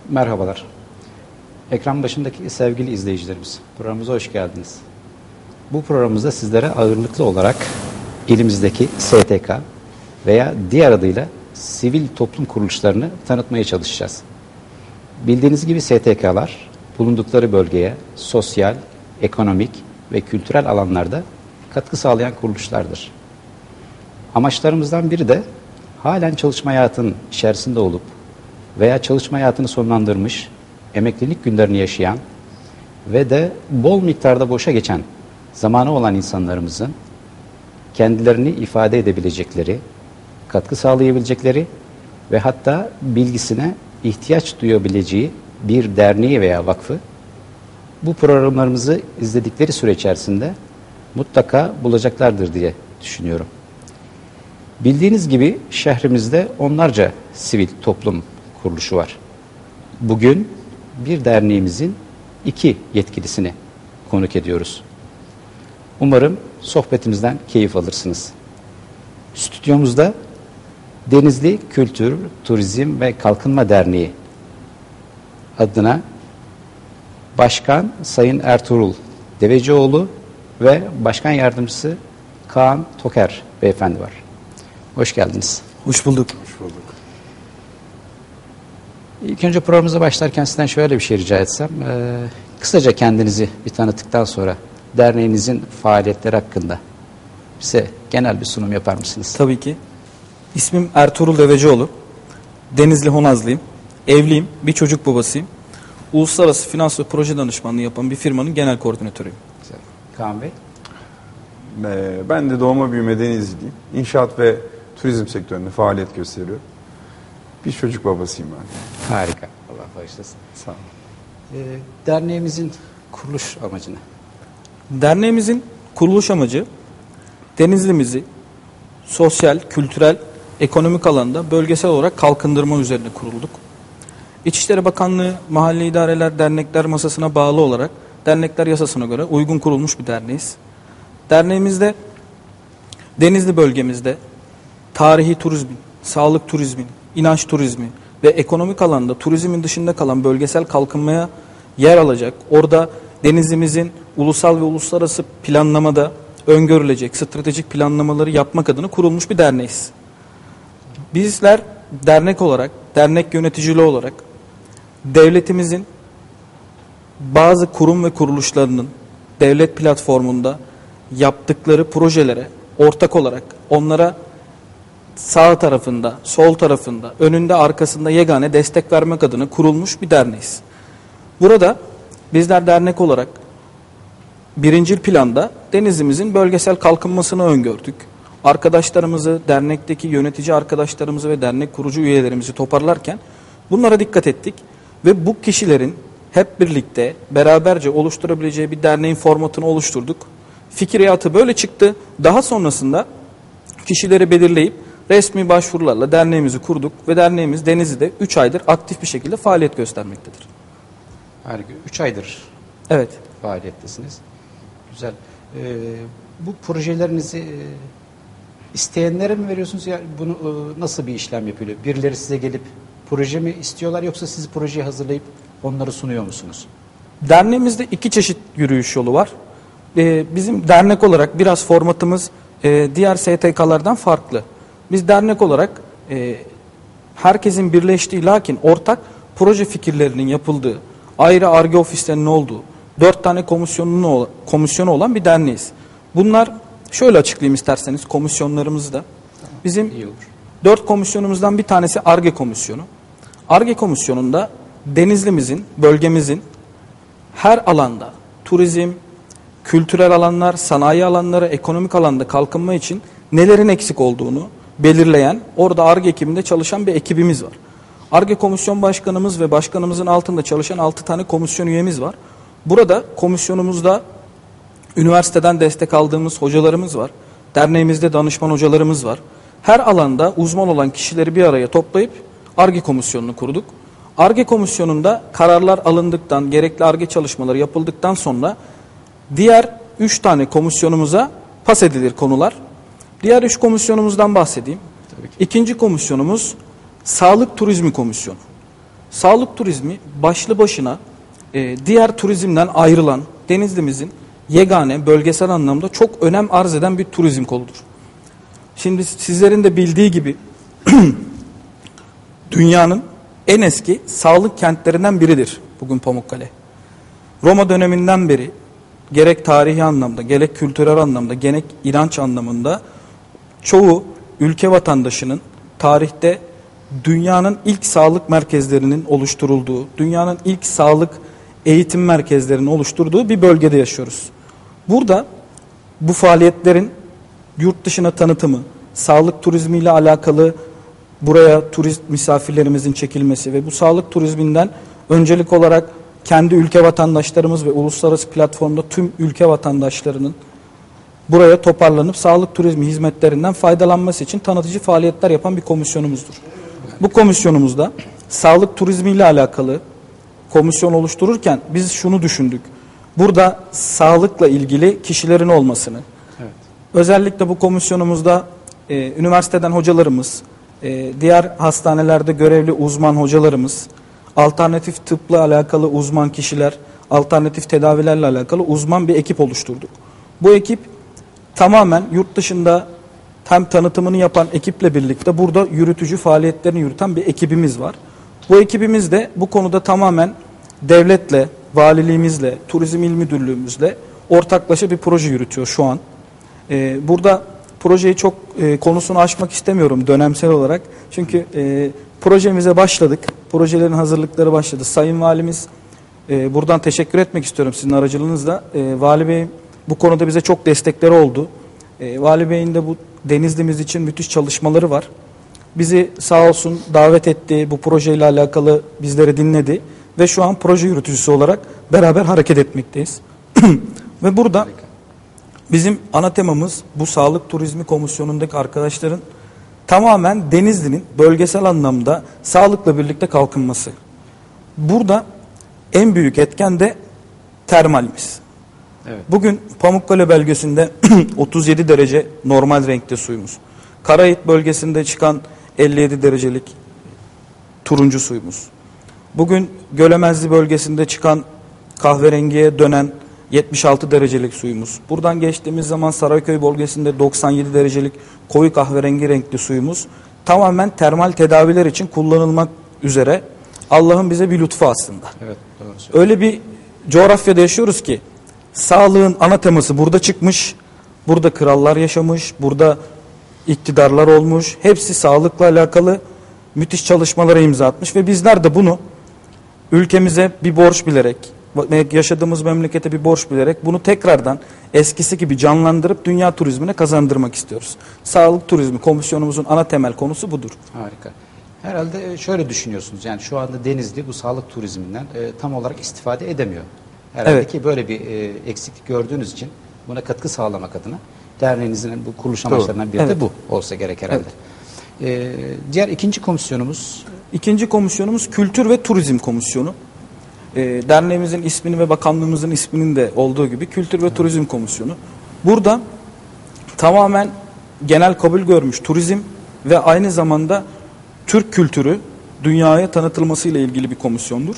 Merhabalar. Ekran başındaki sevgili izleyicilerimiz, programımıza hoş geldiniz. Bu programımızda sizlere ağırlıklı olarak ilimizdeki STK veya diğer adıyla sivil toplum kuruluşlarını tanıtmaya çalışacağız. Bildiğiniz gibi STK'lar bulundukları bölgeye sosyal, ekonomik ve kültürel alanlarda katkı sağlayan kuruluşlardır. Amaçlarımızdan biri de halen çalışma hayatının içerisinde olup veya çalışma hayatını sonlandırmış, emeklilik günlerini yaşayan ve de bol miktarda boşa geçen zamanı olan insanlarımızın kendilerini ifade edebilecekleri, katkı sağlayabilecekleri ve hatta bilgisine ihtiyaç duyabileceği bir derneği veya vakfı bu programlarımızı izledikleri süre içerisinde mutlaka bulacaklardır diye düşünüyorum. Bildiğiniz gibi şehrimizde onlarca sivil toplum kuruluşu var. Bugün bir derneğimizin 2 yetkilisini konuk ediyoruz. Umarım sohbetimizden keyif alırsınız. Stüdyomuzda Denizli Kültür, Turizm ve Kalkınma Derneği adına Başkan Sayın Ertuğrul Devecioğlu ve Başkan Yardımcısı Kaan Toker Beyefendi var. Hoş geldiniz. Hoş bulduk. Hoş bulduk. İlk önce programımıza başlarken sizden şöyle bir şey rica etsem. Kısaca kendinizi bir tanıttıktan sonra derneğinizin faaliyetleri hakkında bize genel bir sunum yapar mısınız? Tabii ki. İsmim Ertuğrul Devecioğlu. Denizli Honazlıyım. Evliyim. Bir çocuk babasıyım. Uluslararası finans ve proje danışmanlığı yapan bir firmanın genel koordinatörüyüm. Güzel. Kaan Bey? Ben de doğma büyüme Denizliyim. İnşaat ve turizm sektöründe faaliyet gösteriyorum. Bir çocuk babasıyım ben. Harika. Allah bağışlasın. Sağ olun. Derneğimizin kuruluş amacını. Derneğimizin kuruluş amacı Denizli'mizi sosyal, kültürel, ekonomik alanda bölgesel olarak kalkındırma üzerine kurulduk. İçişleri Bakanlığı Mahalle İdareler Dernekler Masası'na bağlı olarak dernekler yasasına göre uygun kurulmuş bir derneğiz. Derneğimizde Denizli bölgemizde tarihi turizmin, sağlık turizmin, inanç turizmi ve ekonomik alanda turizmin dışında kalan bölgesel kalkınmaya yer alacak, orada Denizli'mizin ulusal ve uluslararası planlamada öngörülecek stratejik planlamaları yapmak adına kurulmuş bir derneğiz. Bizler dernek olarak, dernek yöneticiliği olarak devletimizin bazı kurum ve kuruluşlarının devlet platformunda yaptıkları projelere ortak olarak onlara sağ tarafında, sol tarafında, önünde, arkasında yegane destek vermek adına kurulmuş bir derneğiz. Burada bizler dernek olarak birincil planda Denizli'mizin bölgesel kalkınmasını öngördük. Arkadaşlarımızı, dernekteki yönetici arkadaşlarımızı ve dernek kurucu üyelerimizi toparlarken bunlara dikkat ettik ve bu kişilerin hep birlikte beraberce oluşturabileceği bir derneğin formatını oluşturduk. Fikriyatı böyle çıktı. Daha sonrasında kişileri belirleyip resmi başvurularla derneğimizi kurduk ve derneğimiz Denizli'de 3 aydır aktif bir şekilde faaliyet göstermektedir. Harika. 3 aydır Evet. faaliyettesiniz. Güzel. Bu projelerinizi isteyenlere mi veriyorsunuz? Ya bunu nasıl bir işlem yapıyor? Birileri size gelip proje mi istiyorlar yoksa siz projeyi hazırlayıp onları sunuyor musunuz? Derneğimizde 2 çeşit yürüyüş yolu var. Bizim dernek olarak biraz formatımız diğer STK'lardan farklı. Biz dernek olarak herkesin birleştiği lakin ortak proje fikirlerinin yapıldığı, ayrı Ar-Ge ofislerinin olduğu 4 tane komisyonu olan bir derneğiz. Bunlar şöyle açıklayayım isterseniz komisyonlarımızı da. Bizim İyi olur. 4 komisyonumuzdan bir tanesi Ar-Ge komisyonu. Ar-Ge komisyonunda Denizli'mizin, bölgemizin her alanda turizm, kültürel alanlar, sanayi alanları, ekonomik alanda kalkınma için nelerin eksik olduğunu belirleyen, orada Ar-Ge ekibinde çalışan bir ekibimiz var. Ar-Ge komisyon başkanımız ve başkanımızın altında çalışan 6 tane komisyon üyemiz var. Burada komisyonumuzda üniversiteden destek aldığımız hocalarımız var. Derneğimizde danışman hocalarımız var. Her alanda uzman olan kişileri bir araya toplayıp Ar-Ge komisyonunu kurduk. Ar-Ge komisyonunda kararlar alındıktan, gerekli Ar-Ge çalışmaları yapıldıktan sonra diğer 3 tane komisyonumuza pas edilir konular. Diğer 3 komisyonumuzdan bahsedeyim. İkinci komisyonumuz Sağlık Turizmi Komisyonu. Sağlık turizmi başlı başına diğer turizmden ayrılan Denizli'mizin yegane bölgesel anlamda çok önem arz eden bir turizm koludur. Şimdi sizlerin de bildiği gibi dünyanın en eski sağlık kentlerinden biridir bugün Pamukkale. Roma döneminden beri gerek tarihi anlamda, gerek kültürel anlamda, gerek inanç anlamında çoğu ülke vatandaşının tarihte dünyanın ilk sağlık merkezlerinin oluşturulduğu, dünyanın ilk sağlık eğitim merkezlerinin oluşturduğu bir bölgede yaşıyoruz. Burada bu faaliyetlerin yurt dışına tanıtımı, sağlık turizmiyle alakalı buraya turist misafirlerimizin çekilmesi ve bu sağlık turizminden öncelik olarak kendi ülke vatandaşlarımız ve uluslararası platformda tüm ülke vatandaşlarının buraya toparlanıp sağlık turizmi hizmetlerinden faydalanması için tanıtıcı faaliyetler yapan bir komisyonumuzdur. Bu komisyonumuzda sağlık turizmiyle alakalı komisyon oluştururken biz şunu düşündük. Burada sağlıkla ilgili kişilerin olmasını, evet. Özellikle bu komisyonumuzda üniversiteden hocalarımız, diğer hastanelerde görevli uzman hocalarımız, alternatif tıpla alakalı uzman kişiler, alternatif tedavilerle alakalı uzman bir ekip oluşturduk. Bu ekip tamamen yurt dışında hem tanıtımını yapan ekiple birlikte burada yürütücü faaliyetlerini yürüten bir ekibimiz var. Bu ekibimiz de bu konuda tamamen devletle, valiliğimizle, turizm il müdürlüğümüzle ortaklaşa bir proje yürütüyor şu an. Burada projeyi çok konusunu açmak istemiyorum dönemsel olarak. Çünkü projemize başladık. Projelerin hazırlıkları başladı. Sayın Valimiz, buradan teşekkür etmek istiyorum sizin aracılığınızla. Vali Bey'in bu konuda bize çok destekleri oldu. Vali Bey'in de bu Denizli'miz için müthiş çalışmaları var. Bizi sağ olsun davet etti, bu projeyle alakalı bizleri dinledi ve şu an proje yürütücüsü olarak beraber hareket etmekteyiz. Ve burada bizim ana temamız bu sağlık turizmi komisyonundaki arkadaşların tamamen Denizli'nin bölgesel anlamda sağlıkla birlikte kalkınması. Burada en büyük etken de termalimiz. Evet. Bugün Pamukkale bölgesinde 37 derece normal renkte suyumuz. Karayip bölgesinde çıkan 57 derecelik turuncu suyumuz. Bugün Gölemezli bölgesinde çıkan kahverengiye dönen 76 derecelik suyumuz. Buradan geçtiğimiz zaman Sarayköy bölgesinde 97 derecelik koyu kahverengi renkli suyumuz tamamen termal tedaviler için kullanılmak üzere Allah'ın bize bir lütfu aslında. Evet, doğru. Öyle bir coğrafyada yaşıyoruz ki sağlığın ana teması burada çıkmış, burada krallar yaşamış, burada iktidarlar olmuş, hepsi sağlıkla alakalı müthiş çalışmalara imza atmış ve bizler de bunu ülkemize bir borç bilerek, yaşadığımız memlekete bir borç bilerek bunu tekrardan eskisi gibi canlandırıp dünya turizmine kazandırmak istiyoruz. Sağlık turizmi komisyonumuzun ana temel konusu budur. Harika. Herhalde şöyle düşünüyorsunuz, yani şu anda Denizli bu sağlık turizminden tam olarak istifade edemiyor. Herhalde evet. Ki böyle bir eksiklik gördüğünüz için buna katkı sağlamak adına derneğinizin bu kuruluş amaçlarından biri evet. De bu olsa gerek herhalde. Evet. Diğer ikinci komisyonumuz? İkinci komisyonumuz Kültür ve Turizm Komisyonu. Derneğimizin ismini ve bakanlığımızın isminin de olduğu gibi Kültür ve Turizm Komisyonu. Burada tamamen genel kabul görmüş turizm ve aynı zamanda Türk kültürü dünyaya tanıtılmasıyla ilgili bir komisyondur.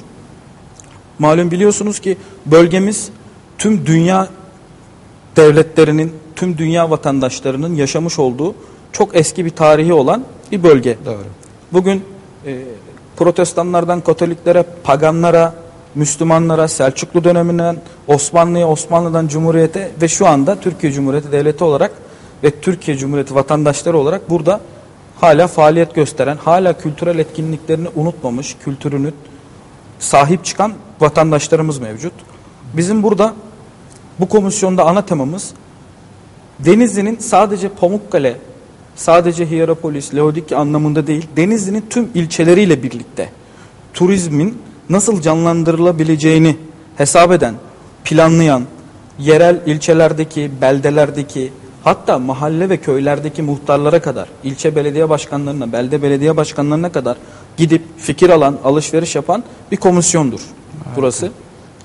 Malum biliyorsunuz ki bölgemiz tüm dünya devletlerinin, tüm dünya vatandaşlarının yaşamış olduğu çok eski bir tarihi olan bir bölge. Doğru. Bugün protestanlardan Katoliklere, paganlara, Müslümanlara, Selçuklu döneminden Osmanlı'ya, Osmanlı'dan Cumhuriyet'e ve şu anda Türkiye Cumhuriyeti Devleti olarak ve Türkiye Cumhuriyeti vatandaşları olarak burada hala faaliyet gösteren, hala kültürel etkinliklerini unutmamış, kültürünü sahip çıkan vatandaşlarımız mevcut. Bizim burada bu komisyonda ana temamız Denizli'nin sadece Pamukkale, sadece Hierapolis, Laodikya anlamında değil, Denizli'nin tüm ilçeleriyle birlikte turizmin nasıl canlandırılabileceğini hesap eden, planlayan, yerel ilçelerdeki, beldelerdeki, hatta mahalle ve köylerdeki muhtarlara kadar, ilçe belediye başkanlarına, belde belediye başkanlarına kadar gidip fikir alan, alışveriş yapan bir komisyondur burası. Evet.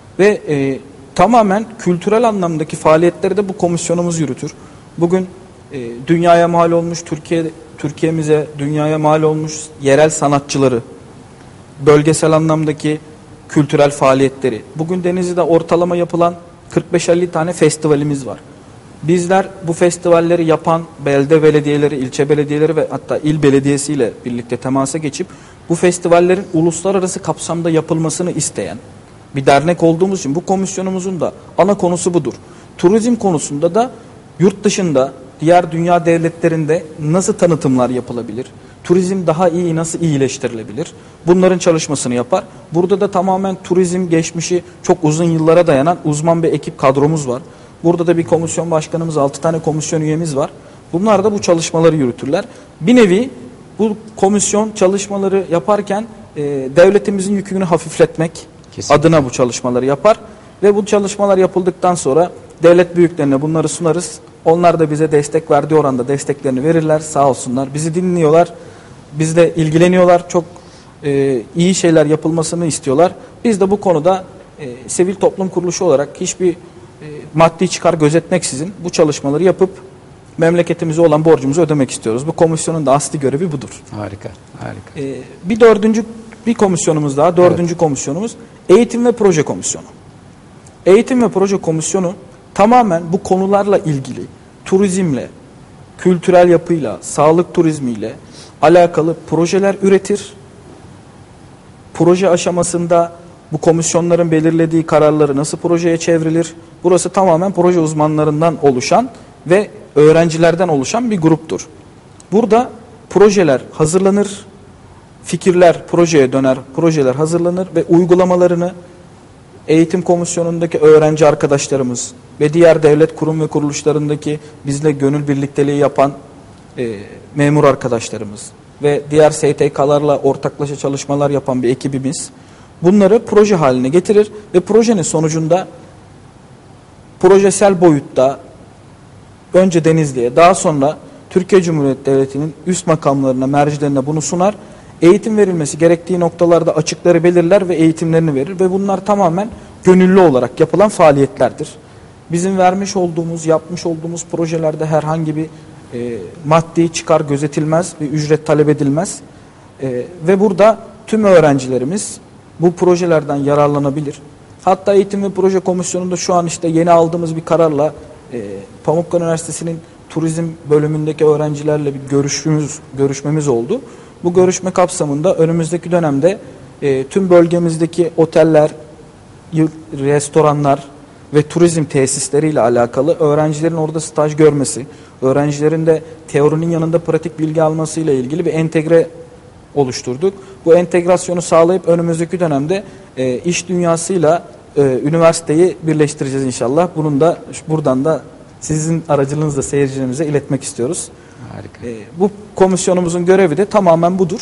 Ve tamamen kültürel anlamdaki faaliyetleri de bu komisyonumuz yürütür. Bugün dünyaya mal olmuş, Türkiye'mize, dünyaya mal olmuş yerel sanatçıları, bölgesel anlamdaki kültürel faaliyetleri. Bugün Denizli'de ortalama yapılan 45-50 tane festivalimiz var. Bizler bu festivalleri yapan belde belediyeleri, ilçe belediyeleri ve hatta il belediyesiyle birlikte temasa geçip bu festivallerin uluslararası kapsamda yapılmasını isteyen bir dernek olduğumuz için bu komisyonumuzun da ana konusu budur. Turizm konusunda da yurt dışında diğer dünya devletlerinde nasıl tanıtımlar yapılabilir? Turizm daha iyi nasıl iyileştirilebilir? Bunların çalışmasını yapar. Burada da tamamen turizm geçmişi çok uzun yıllara dayanan uzman bir ekip kadromuz var. Burada da bir komisyon başkanımız, 6 tane komisyon üyemiz var. Bunlar da bu çalışmaları yürütürler. Bir nevi bu komisyon çalışmaları yaparken devletimizin yükünü hafifletmek Kesinlikle. adına bu çalışmaları yapar. Ve bu çalışmalar yapıldıktan sonra devlet büyüklerine bunları sunarız. Onlar da bize destek verdiği oranda desteklerini verirler, sağ olsunlar. Bizi dinliyorlar, bizle ilgileniyorlar. Çok iyi şeyler yapılmasını istiyorlar. Biz de bu konuda sivil toplum kuruluşu olarak hiçbir maddi çıkar gözetmeksizin bu çalışmaları yapıp memleketimize olan borcumuzu ödemek istiyoruz. Bu komisyonun da asli görevi budur. Harika, harika. Bir komisyonumuz daha, dördüncü komisyonumuz eğitim ve proje komisyonu. Eğitim ve proje komisyonu tamamen bu konularla ilgili turizmle, kültürel yapıyla, sağlık turizmiyle alakalı projeler üretir. Proje aşamasında bu komisyonların belirlediği kararları nasıl projeye çevrilir? Burası tamamen proje uzmanlarından oluşan ve öğrencilerden oluşan bir gruptur. Burada projeler hazırlanır, fikirler projeye döner, projeler hazırlanır ve uygulamalarını eğitim komisyonundaki öğrenci arkadaşlarımız ve diğer devlet kurum ve kuruluşlarındaki bizle gönül birlikteliği yapan memur arkadaşlarımız ve diğer STK'larla ortaklaşa çalışmalar yapan bir ekibimiz bunları proje haline getirir ve projenin sonucunda projesel boyutta önce Denizli'ye, daha sonra Türkiye Cumhuriyeti Devleti'nin üst makamlarına, mercilerine bunu sunar. Eğitim verilmesi gerektiği noktalarda açıkları belirler ve eğitimlerini verir ve bunlar tamamen gönüllü olarak yapılan faaliyetlerdir. Bizim vermiş olduğumuz, yapmış olduğumuz projelerde herhangi bir maddi çıkar gözetilmez, bir ücret talep edilmez. Ve burada tüm öğrencilerimiz bu projelerden yararlanabilir. Hatta Eğitim ve Proje Komisyonu'nda şu an işte yeni aldığımız bir kararla Pamukkale Üniversitesi'nin turizm bölümündeki öğrencilerle bir görüşmemiz oldu. Bu görüşme kapsamında önümüzdeki dönemde tüm bölgemizdeki oteller, restoranlar ve turizm tesisleriyle alakalı öğrencilerin orada staj görmesi, öğrencilerin de teorinin yanında pratik bilgi almasıyla ilgili bir entegre oluşturduk. Bu entegrasyonu sağlayıp önümüzdeki dönemde iş dünyasıyla üniversiteyi birleştireceğiz inşallah. Bunun da buradan da sizin aracılığınızla seyircilerimize iletmek istiyoruz. Harika. Bu komisyonumuzun görevi de tamamen budur.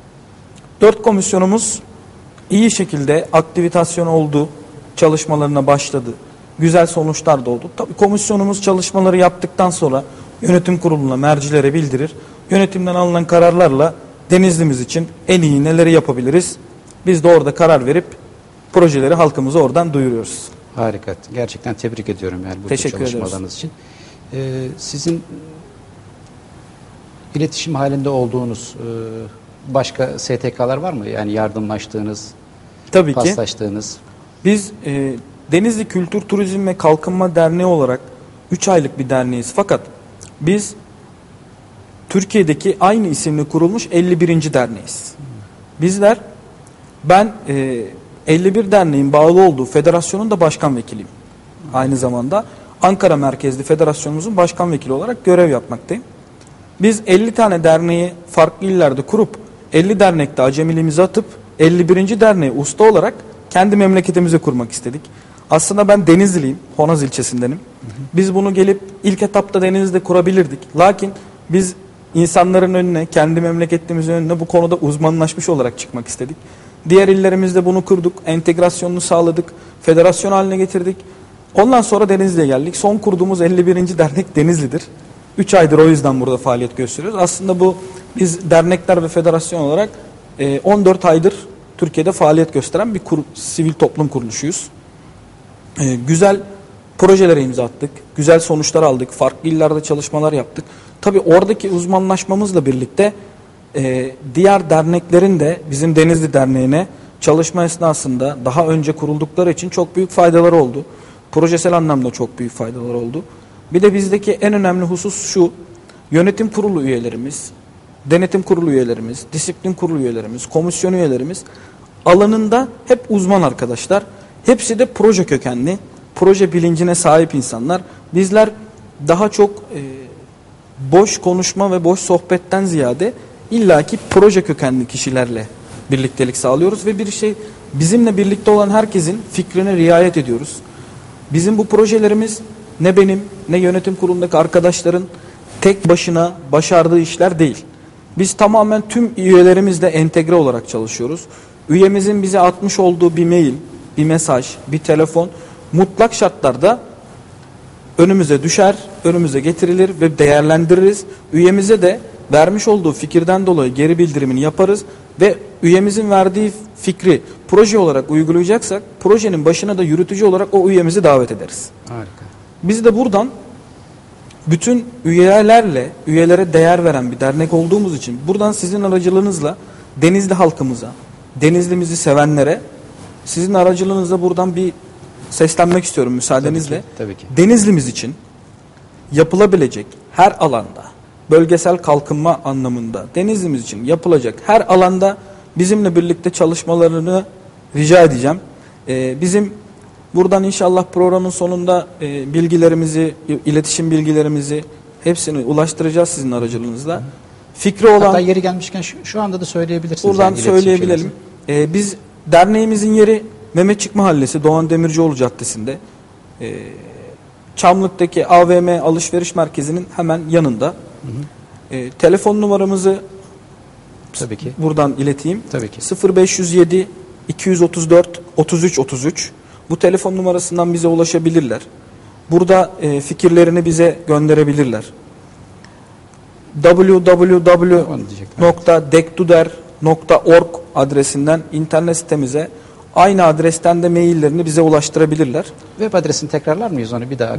4 komisyonumuz iyi şekilde aktivitasyon oldu, çalışmalarına başladı. Güzel sonuçlar da oldu. Tabii komisyonumuz çalışmaları yaptıktan sonra yönetim kuruluna, mercilere bildirir. Yönetimden alınan kararlarla Denizli'miz için en iyi neleri yapabiliriz? Biz de orada karar verip projeleri halkımıza oradan duyuruyoruz. Harika. Gerçekten tebrik ediyorum yani bu Teşekkür çalışmalarınız için. Sizin iletişim halinde olduğunuz başka STK'lar var mı? Yani yardımlaştığınız, Tabii ki. paslaştığınız. Biz Denizli Kültür Turizm ve Kalkınma Derneği olarak 3 aylık bir derneğiz. Fakat biz Türkiye'deki aynı isimle kurulmuş 51. derneğiz. Ben 51 derneğin bağlı olduğu federasyonun da başkan vekiliyim. Aynı zamanda Ankara merkezli federasyonumuzun başkan vekili olarak görev yapmaktayım. Biz 50 tane derneği farklı illerde kurup 50 dernekte acemiliğimizi atıp 51. derneği usta olarak kendi memleketimize kurmak istedik. Aslında ben Denizliliyim, Honaz ilçesindenim. Biz bunu gelip ilk etapta Denizli'de kurabilirdik. Lakin biz insanların önüne, kendi memleketimizin önüne bu konuda uzmanlaşmış olarak çıkmak istedik. Diğer illerimizde bunu kurduk, entegrasyonunu sağladık, federasyon haline getirdik. Ondan sonra Denizli'ye geldik. Son kurduğumuz 51. dernek Denizli'dir. 3 aydır o yüzden burada faaliyet gösteriyoruz. Aslında bu biz dernekler ve federasyon olarak 14 aydır Türkiye'de faaliyet gösteren bir sivil toplum kuruluşuyuz. Güzel projelere imza attık, güzel sonuçlar aldık, farklı illerde çalışmalar yaptık. Tabii oradaki uzmanlaşmamızla birlikte Diğer derneklerin de bizim Denizli Derneği'ne çalışma esnasında daha önce kuruldukları için çok büyük faydaları oldu. Projesel anlamda çok büyük faydaları oldu. Bir de bizdeki en önemli husus şu: yönetim kurulu üyelerimiz, denetim kurulu üyelerimiz, disiplin kurulu üyelerimiz, komisyon üyelerimiz alanında hep uzman arkadaşlar. Hepsi de proje kökenli, proje bilincine sahip insanlar. Bizler daha çok boş konuşma ve boş sohbetten ziyade illaki proje kökenli kişilerle birliktelik sağlıyoruz ve bizimle birlikte olan herkesin fikrine riayet ediyoruz. Bizim bu projelerimiz ne benim ne yönetim kurulundaki arkadaşların tek başına başardığı işler değil. Biz tamamen tüm üyelerimizle entegre olarak çalışıyoruz. Üyemizin bize atmış olduğu bir mail, bir mesaj, bir telefon mutlak şartlarda önümüze düşer, önümüze getirilir ve değerlendiririz. Üyemize de vermiş olduğu fikirden dolayı geri bildirimini yaparız ve üyemizin verdiği fikri proje olarak uygulayacaksak projenin başına da yürütücü olarak o üyemizi davet ederiz. Harika. Biz de buradan bütün üyelere değer veren bir dernek olduğumuz için buradan sizin aracılığınızla Denizli halkımıza, Denizli'mizi sevenlere sizin aracılığınızla buradan bir seslenmek istiyorum müsaadenizle. Tabii ki. Denizli'miz için yapılabilecek her alanda, bölgesel kalkınma anlamında Denizli'miz için yapılacak her alanda bizimle birlikte çalışmalarını rica edeceğim. Bizim buradan inşallah programın sonunda bilgilerimizi, iletişim bilgilerimizi hepsini ulaştıracağız sizin aracılığınızla. Fikri olan... Hatta yeri gelmişken şu anda da söyleyebilirsiniz. Buradan yani söyleyebilelim. Biz derneğimizin yeri Mehmetçik Mahallesi, Doğan Demircioğlu Caddesi'nde. Çamlık'taki AVM alışveriş merkezinin hemen yanında. Hı hı. Telefon numaramızı tabii ki buradan ileteyim. Tabii ki. 0507 234 33 33. Bu telefon numarasından bize ulaşabilirler. Burada fikirlerini bize gönderebilirler. www.dektuder.org adresinden internet sitemize, aynı adresten de maillerini bize ulaştırabilirler. Web adresini tekrarlar mıyız onu bir daha?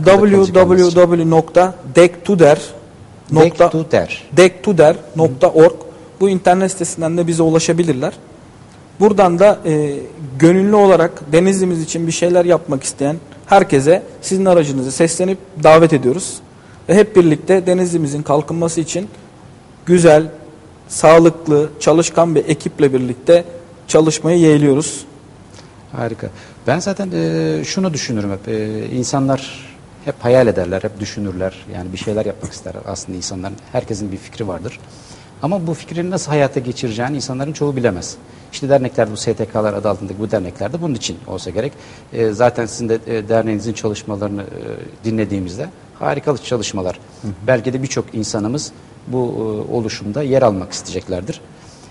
www.dektuder.org bu internet sitesinden de bize ulaşabilirler. Buradan da gönüllü olarak Denizli'miz için bir şeyler yapmak isteyen herkese sizin aracınızı seslenip davet ediyoruz. Ve hep birlikte Denizli'mizin kalkınması için güzel, sağlıklı, çalışkan bir ekiple birlikte çalışmayı yeğliyoruz. Harika. Ben zaten şunu düşünürüm hep. İnsanlar hep hayal ederler, hep düşünürler. Yani bir şeyler yapmak isterler. Aslında insanların, herkesin bir fikri vardır. Ama bu fikrini nasıl hayata geçireceğini insanların çoğu bilemez. İşte derneklerde, bu STK'lar adı altındaki bu derneklerde bunun için olsa gerek. Zaten sizin de derneğinizin çalışmalarını dinlediğimizde harikalı çalışmalar. Hı hı. Belki de birçok insanımız bu oluşumda yer almak isteyeceklerdir.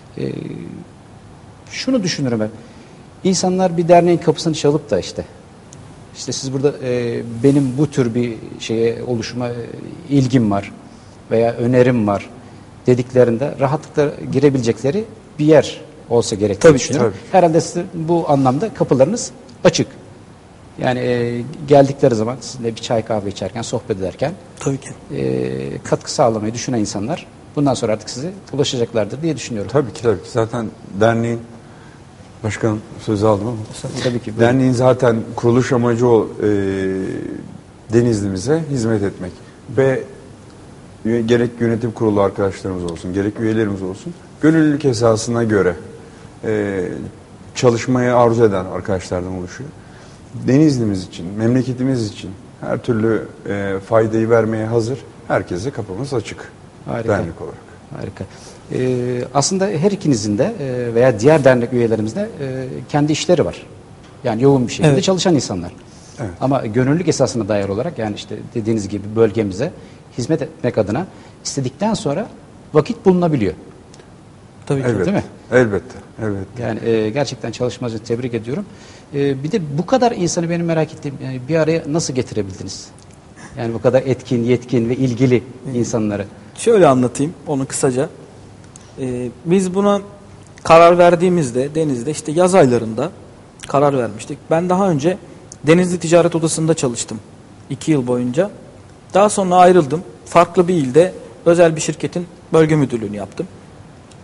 Şunu düşünürüm hep. İnsanlar bir derneğin kapısını çalıp da işte siz burada benim bu tür bir oluşuma ilgim var veya önerim var dediklerinde rahatlıkla girebilecekleri bir yer olsa gerek diye düşünüyorum. Tabii. Herhalde sizin bu anlamda kapılarınız açık. Yani geldikleri zaman sizinle bir çay kahve içerken, sohbet ederken tabii ki katkı sağlamayı düşünen insanlar bundan sonra artık size ulaşacaklardır diye düşünüyorum. Tabii ki. Zaten derneğin başkanım sözü aldım ama tabii ki. Derneğin zaten kuruluş amacı o Denizli'mize hizmet etmek ve gerek yönetim kurulu arkadaşlarımız olsun, gerek üyelerimiz olsun, gönüllülük esasına göre çalışmayı arzu eden arkadaşlardan oluşuyor. Denizli'miz için, memleketimiz için her türlü faydayı vermeye hazır. Herkese kapımız açık. Harika. Dernek olarak. Harika. Aslında her ikinizin de veya diğer dernek üyelerimizde kendi işleri var. Yani yoğun bir şekilde çalışan insanlar. Evet. Ama gönüllülük esasına dair olarak yani işte dediğiniz gibi bölgemize hizmet etmek adına istedikten sonra vakit bulunabiliyor. Tabii ki. Evet. Değil mi? Elbette. Yani gerçekten çalışmanızı tebrik ediyorum. Bir de bu kadar insanı benim merak ettiğim bir araya nasıl getirebildiniz? Yani bu kadar etkin, yetkin ve ilgili insanları. Şöyle anlatayım onu kısaca. Biz buna karar verdiğimizde Denizli'de işte yaz aylarında karar vermiştik. Ben daha önce Denizli Ticaret Odası'nda çalıştım 2 yıl boyunca. Daha sonra ayrıldım. Farklı bir ilde özel bir şirketin bölge müdürlüğünü yaptım.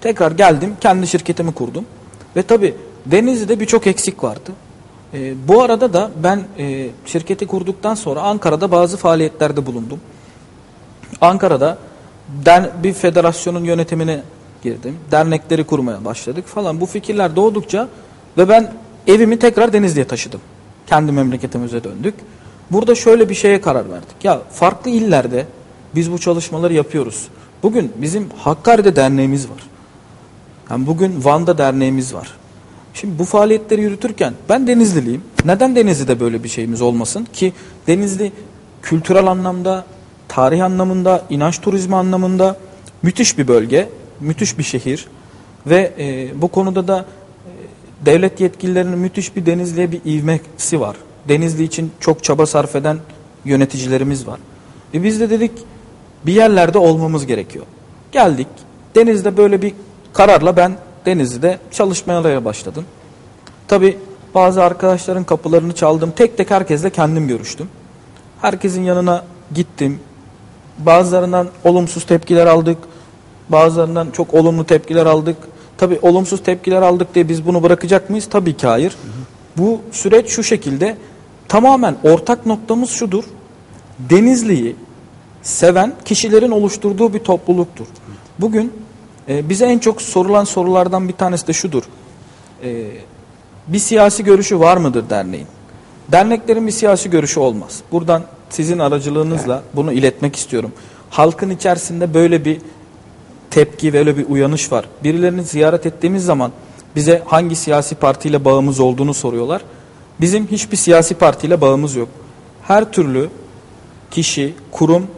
tekrar geldim, kendi şirketimi kurdum. Ve tabii Denizli'de birçok eksik vardı. Bu arada da ben şirketi kurduktan sonra Ankara'da bazı faaliyetlerde bulundum. Ankara'da bir federasyonun yönetimine girdim. Dernekleri kurmaya başladık falan. Bu fikirler doğdukça ve ben evimi tekrar Denizli'ye taşıdım. Kendi memleketimize döndük. Burada şöyle bir şeye karar verdik. Ya farklı illerde biz bu çalışmaları yapıyoruz. Bugün bizim Hakkari'de derneğimiz var. Yani bugün Van'da derneğimiz var. Şimdi bu faaliyetleri yürütürken ben Denizliliyim. Neden Denizli'de böyle bir şeyimiz olmasın ki? Denizli kültürel anlamda, tarih anlamında, inanç turizmi anlamında müthiş bir bölge, müthiş bir şehir ve bu konuda da devlet yetkililerinin müthiş bir Denizli'ye bir ivmesi var. Denizli için çok çaba sarf eden yöneticilerimiz var. Biz de dedik bir yerlerde olmamız gerekiyor. Geldik Denizli'de böyle bir kararla ben Denizli'de çalışmalara başladım. Tabii bazı arkadaşların kapılarını çaldım. Tek tek herkesle kendim görüştüm. Herkesin yanına gittim. Bazılarından olumsuz tepkiler aldık. Bazılarından çok olumlu tepkiler aldık. Tabii olumsuz tepkiler aldık diye biz bunu bırakacak mıyız? Tabii ki hayır. Bu süreç şu şekilde, tamamen ortak noktamız şudur. Denizli'yi seven kişilerin oluşturduğu bir topluluktur. Bugün bize en çok sorulan sorulardan bir tanesi de şudur. Bir siyasi görüşü var mıdır derneğin? Derneklerin bir siyasi görüşü olmaz. Buradan sizin aracılığınızla bunu iletmek istiyorum. Halkın içerisinde böyle bir tepki, böyle bir uyanış var. Birilerini ziyaret ettiğimiz zaman bize hangi siyasi partiyle bağımız olduğunu soruyorlar. Bizim hiçbir siyasi partiyle bağımız yok. Her türlü kişi, kurumla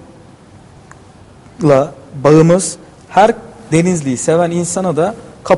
bağımız, her Denizli'yi seven insana da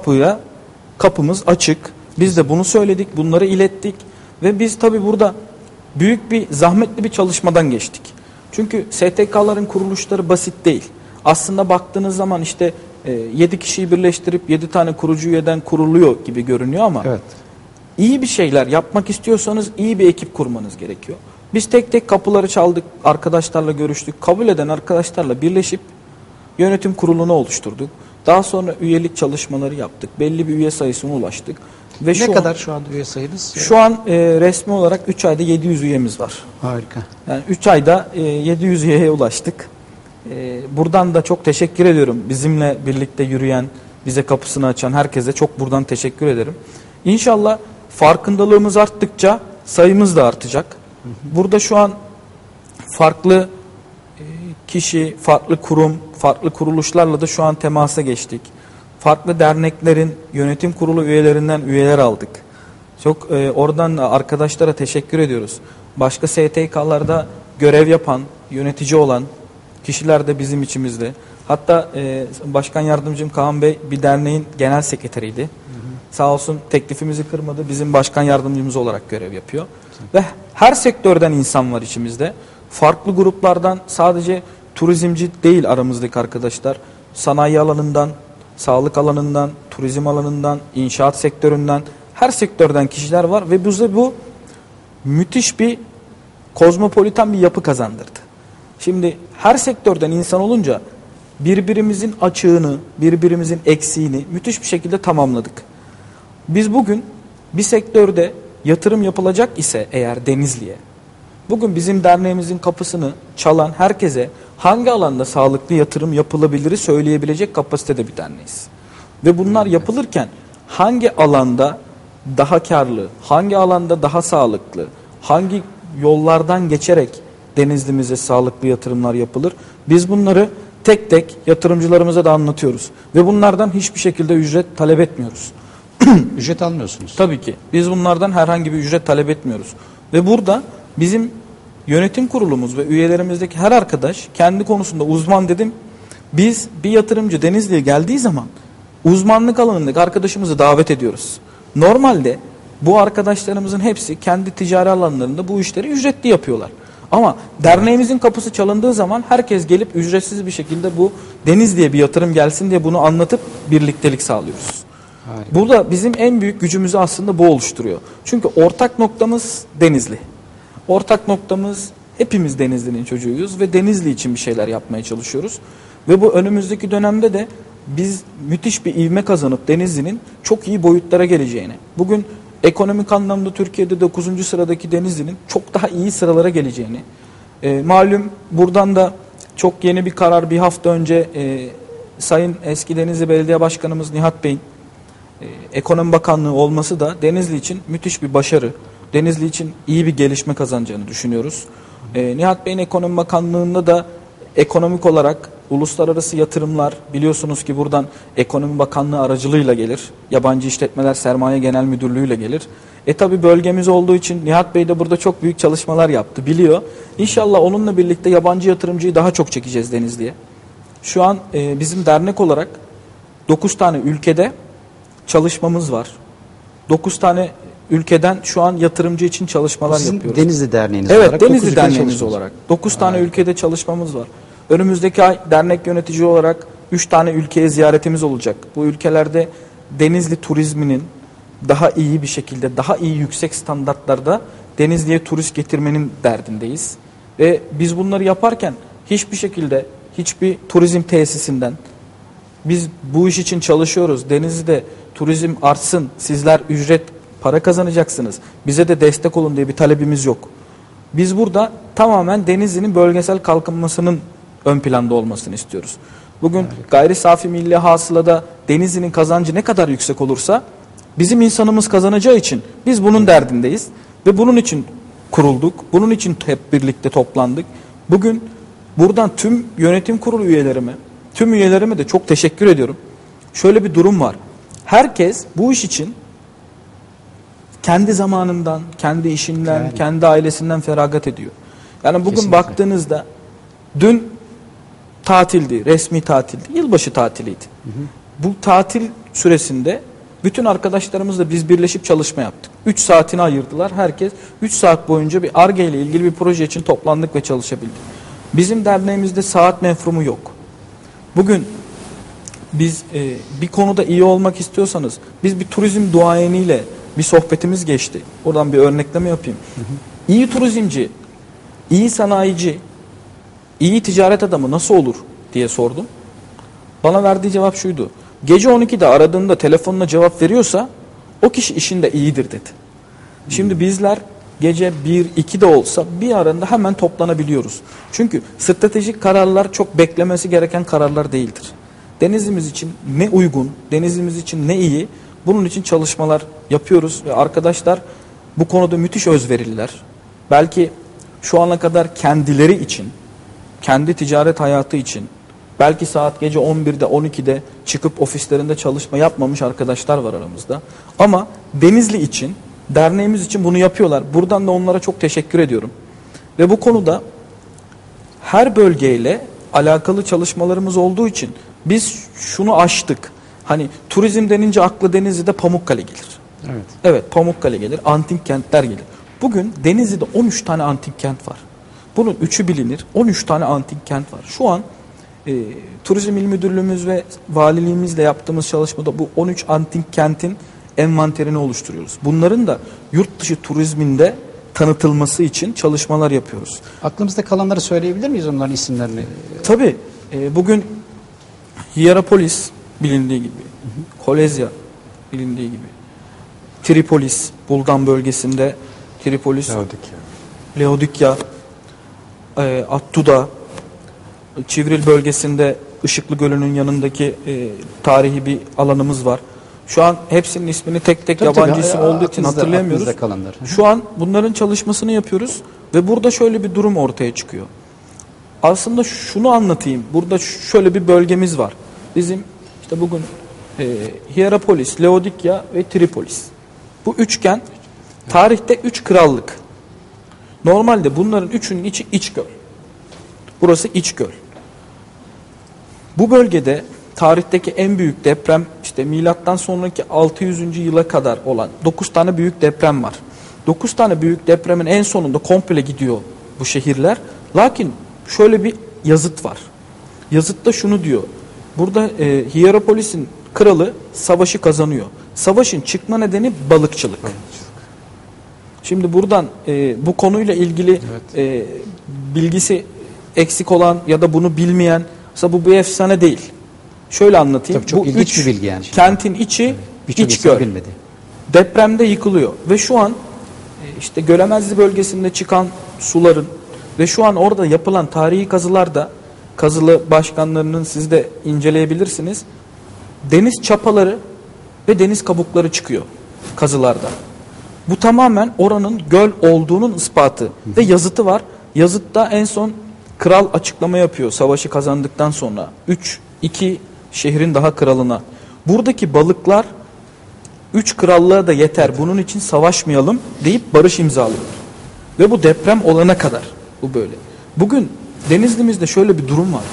kapımız açık. Biz de bunu söyledik, bunları ilettik ve biz tabii burada büyük bir zahmetli bir çalışmadan geçtik. Çünkü STK'ların kuruluşları basit değil. Aslında baktığınız zaman işte 7 kişiyi birleştirip 7 tane kurucu üyeden kuruluyor gibi görünüyor ama evet, iyi bir şeyler yapmak istiyorsanız iyi bir ekip kurmanız gerekiyor. Biz tek tek kapıları çaldık, arkadaşlarla görüştük, kabul eden arkadaşlarla birleşip yönetim kurulunu oluşturduk. Daha sonra üyelik çalışmaları yaptık. Belli bir üye sayısına ulaştık. Ve ne kadar şu anda üye sayınız? Şu an resmi olarak 3 ayda 700 üyemiz var. Harika. Yani 3 ayda 700 üyeye ulaştık. Buradan da çok teşekkür ediyorum. Bizimle birlikte yürüyen, bize kapısını açan herkese çok buradan teşekkür ederim. İnşallah farkındalığımız arttıkça sayımız da artacak. Burada şu an farklı kişi, farklı kurum, farklı kuruluşlarla da şu an temasa geçtik. Farklı derneklerin yönetim kurulu üyelerinden üyeler aldık. Çok oradan arkadaşlara teşekkür ediyoruz. Başka STK'larda görev yapan, yönetici olan kişiler de bizim içimizde. Hatta Başkan Yardımcım Kaan Bey bir derneğin genel sekreteriydi. Sağ olsun teklifimizi kırmadı. Bizim başkan yardımcımız olarak görev yapıyor. Ve her sektörden insan var içimizde. Farklı gruplardan, sadece turizmci değil aramızdaki arkadaşlar. Sanayi alanından, sağlık alanından, turizm alanından, inşaat sektöründen, her sektörden kişiler var ve bize bu müthiş bir kozmopolitan bir yapı kazandırdı. Şimdi her sektörden insan olunca birbirimizin açığını, birbirimizin eksiğini müthiş bir şekilde tamamladık. Biz bugün bir sektörde yatırım yapılacak ise eğer Denizli'ye, bugün bizim derneğimizin kapısını çalan herkese hangi alanda sağlıklı yatırım yapılabiliri söyleyebilecek kapasitede bir derneğiz. Ve bunlar yapılırken hangi alanda daha karlı, hangi alanda daha sağlıklı, hangi yollardan geçerek Denizli'mize sağlıklı yatırımlar yapılır. Biz bunları tek tek yatırımcılarımıza da anlatıyoruz. Ve bunlardan hiçbir şekilde ücret talep etmiyoruz. Ücret almıyorsunuz. Tabii ki. Biz bunlardan herhangi bir ücret talep etmiyoruz. Ve burada bizim yönetim kurulumuz ve üyelerimizdeki her arkadaş kendi konusunda uzman dedim. Biz bir yatırımcı Denizli'ye geldiği zaman uzmanlık alanındaki arkadaşımızı davet ediyoruz. Normalde bu arkadaşlarımızın hepsi kendi ticari alanlarında bu işleri ücretli yapıyorlar. Ama derneğimizin kapısı çalındığı zaman herkes gelip ücretsiz bir şekilde bu Denizli'ye bir yatırım gelsin diye bunu anlatıp birliktelik sağlıyoruz. Harika. Burada bizim en büyük gücümüzü aslında bu oluşturuyor. Çünkü ortak noktamız Denizli. Ortak noktamız hepimiz Denizli'nin çocuğuyuz ve Denizli için bir şeyler yapmaya çalışıyoruz. Ve bu önümüzdeki dönemde de biz müthiş bir ivme kazanıp Denizli'nin çok iyi boyutlara geleceğini, bugün ekonomik anlamda Türkiye'de 9. sıradaki Denizli'nin çok daha iyi sıralara geleceğini, malum buradan da çok yeni bir karar bir hafta önce Sayın eski Denizli Belediye Başkanımız Nihat Bey'in Ekonomi Bakanlığı olması da Denizli için müthiş bir başarı. Denizli için iyi bir gelişme kazanacağını düşünüyoruz. Nihat Bey'in Ekonomi Bakanlığı'nda da ekonomik olarak uluslararası yatırımlar biliyorsunuz ki buradan Ekonomi Bakanlığı aracılığıyla gelir. Yabancı İşletmeler Sermaye Genel Müdürlüğü'yle gelir. Tabi bölgemiz olduğu için Nihat Bey de burada çok büyük çalışmalar yaptı, biliyor. İnşallah onunla birlikte yabancı yatırımcıyı daha çok çekeceğiz Denizli'ye. Şu an bizim dernek olarak 9 tane ülkede çalışmamız var. 9 tane ülkeden şu an yatırımcı için çalışmalar Sizin yapıyoruz. Denizli Derneğiniz Evet, olarak. Denizli Derneğimiz olarak. 9 tane ülkede çalışmamız var. Önümüzdeki ay dernek yönetici olarak 3 tane ülkeye ziyaretimiz olacak. Bu ülkelerde Denizli turizminin daha iyi bir şekilde, daha iyi yüksek standartlarda Denizli'ye turist getirmenin derdindeyiz. Ve biz bunları yaparken hiçbir şekilde hiçbir turizm tesisinden biz bu iş için çalışıyoruz, Denizli'de turizm artsın, sizler ücret, para kazanacaksınız, bize de destek olun diye bir talebimiz yok. Biz burada tamamen Denizli'nin bölgesel kalkınmasının ön planda olmasını istiyoruz. Bugün gayri safi milli hasılada Denizli'nin kazancı ne kadar yüksek olursa bizim insanımız kazanacağı için biz bunun derdindeyiz. Ve bunun için kurulduk, bunun için hep birlikte toplandık. Bugün buradan tüm yönetim kurulu üyelerime, tüm üyelerime de çok teşekkür ediyorum. Şöyle bir durum var. Herkes bu iş için kendi zamanından, kendi işinden, kendi ailesinden feragat ediyor. Yani bugün Kesinlikle. baktığınızda dün tatildi, resmi tatildi, yılbaşı tatiliydi. Bu tatil süresinde bütün arkadaşlarımızla biz birleşip çalışma yaptık. 3 saatini ayırdılar. Herkes 3 saat boyunca bir Ar-Ge ile ilgili bir proje için toplandık ve çalışabildik. Bizim derneğimizde saat mefrumu yok. Bugün biz bir konuda iyi olmak istiyorsanız, biz bir turizm duayeniyle bir sohbetimiz geçti. Oradan bir örnekleme yapayım. İyi turizmci, iyi sanayici, iyi ticaret adamı nasıl olur diye sordum. Bana verdiği cevap şuydu. Gece 12'de aradığında telefonuna cevap veriyorsa o kişi işinde iyidir dedi. Şimdi bizler gece 1-2'de olsa bir aranda hemen toplanabiliyoruz. Çünkü stratejik kararlar çok beklemesi gereken kararlar değildir. Denizlimiz için ne uygun, Denizlimiz için ne iyi, bunun için çalışmalar yapıyoruz ve arkadaşlar bu konuda müthiş özverililer. Belki şu ana kadar kendileri için, kendi ticaret hayatı için, belki saat gece 11'de 12'de çıkıp ofislerinde çalışma yapmamış arkadaşlar var aramızda. Ama Denizli için, derneğimiz için bunu yapıyorlar. Buradan da onlara çok teşekkür ediyorum. Ve bu konuda her bölgeyle alakalı çalışmalarımız olduğu için biz şunu aştık. Hani turizm denince aklı Denizli'de Pamukkale gelir. Evet. Evet, Pamukkale gelir, antik kentler gelir. Bugün Denizli'de 13 tane antik kent var. Bunun 3'ü bilinir, 13 tane antik kent var. Şu an Turizm İl Müdürlüğümüz ve valiliğimizle yaptığımız çalışmada bu 13 antik kentin envanterini oluşturuyoruz. Bunların da yurt dışı turizminde tanıtılması için çalışmalar yapıyoruz. Aklımızda kalanları söyleyebilir miyiz, onların isimlerini? Tabii bugün Hierapolis bilindiği gibi, Kolezya bilindiği gibi, Tripolis, Buldan bölgesinde Tripolis, Laodikya, Attuda, Çivril bölgesinde Işıklı Gölü'nün yanındaki tarihi bir alanımız var. Şu an hepsinin ismini tek tek yabancı isim olduğu için hatırlayamıyoruz. Şu an bunların çalışmasını yapıyoruz ve burada şöyle bir durum ortaya çıkıyor. Aslında şunu anlatayım. Burada şöyle bir bölgemiz var. Bizim işte bugün Hierapolis, Laodikya ve Tripolis. Bu üçgen tarihte 3 krallık. Normalde bunların üçünün içi iç göl. Burası iç göl. Bu bölgede tarihteki en büyük deprem işte milattan sonraki 600. yıla kadar olan 9 tane büyük deprem var. 9 tane büyük depremin en sonunda komple gidiyor bu şehirler. Lakin şöyle bir yazıt var. Yazıtta şunu diyor. Burada Hierapolis'in kralı savaşı kazanıyor. Savaşın çıkma nedeni balıkçılık. Şimdi buradan bu konuyla ilgili bilgisi eksik olan ya da bunu bilmeyen, mesela bu bir efsane değil. Şöyle anlatayım. Tabii çok Bu ilginç bir bilgi yani. kentin içi Birçok iç insan göl. bilmedi. Depremde yıkılıyor ve şu an işte Gölemezli bölgesinde çıkan suların ve şu an orada yapılan tarihi kazılarda, kazılı başkanlarının siz de inceleyebilirsiniz. Deniz çapaları ve deniz kabukları çıkıyor kazılarda. Bu tamamen oranın göl olduğunun ispatı ve yazıtı var. Yazıtta en son kral açıklama yapıyor savaşı kazandıktan sonra. 2 şehrin daha kralına. Buradaki balıklar 3 krallığa da yeter, bunun için savaşmayalım deyip barış imzalıyor. Ve bu deprem olana kadar bu böyle. Bugün Denizli'mizde şöyle bir durum var.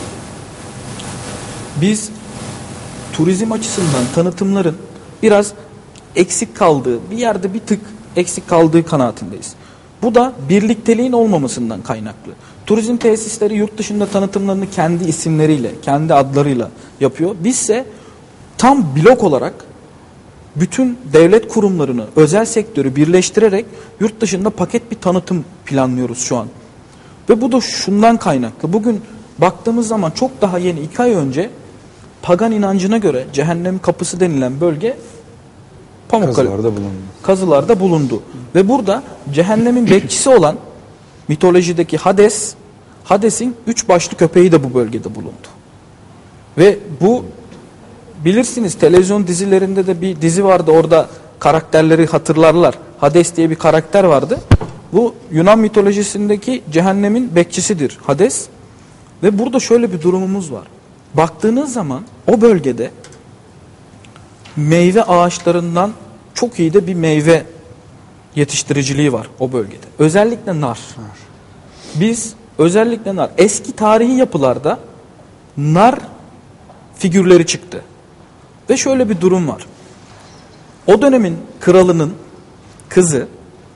Biz turizm açısından tanıtımların biraz eksik kaldığı, bir yerde bir tık eksik kaldığı kanaatindeyiz. Bu da birlikteliğin olmamasından kaynaklı. Turizm tesisleri yurt dışında tanıtımlarını kendi isimleriyle, kendi adlarıyla yapıyor. Bizse tam blok olarak bütün devlet kurumlarını, özel sektörü birleştirerek yurt dışında paket bir tanıtım planlıyoruz şu an. Ve bu da şundan kaynaklı. Bugün baktığımız zaman çok daha yeni 2 ay önce pagan inancına göre cehennem kapısı denilen bölge Pamukkale kazılarda bulundu. Ve burada cehennemin bekçisi olan mitolojideki Hades'in 3 başlı köpeği de bu bölgede bulundu. Ve bu bilirsiniz televizyon dizilerinde de bir dizi vardı, orada karakterleri hatırlarlar. Hades diye bir karakter vardı. Bu Yunan mitolojisindeki cehennemin bekçisidir Hades. Ve burada şöyle bir durumumuz var. Baktığınız zaman o bölgede meyve ağaçlarından çok iyi de bir meyve yetiştiriciliği var o bölgede. Özellikle nar. Biz özellikle nar. Eski tarihi yapılarda nar figürleri çıktı. Ve şöyle bir durum var. O dönemin kralının kızı